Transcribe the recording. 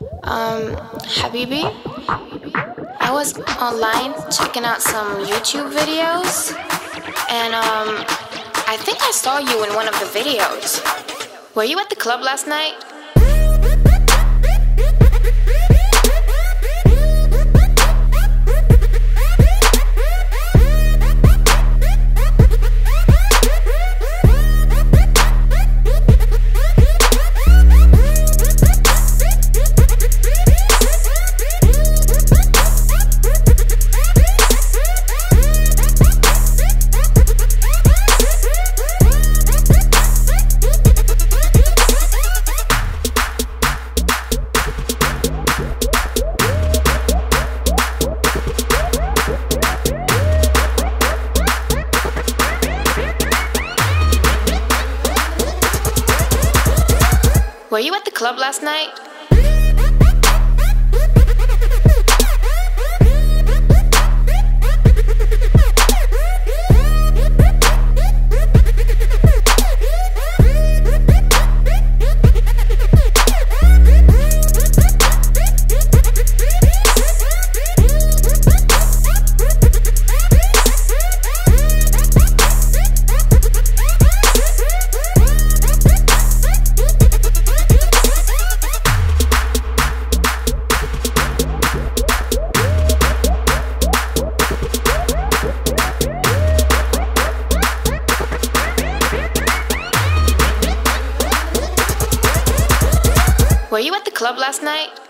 Habibi, I was online checking out some YouTube videos, and I think I saw you in one of the videos. Were you at the club last night? Were you at the club last night? Were you at the club last night?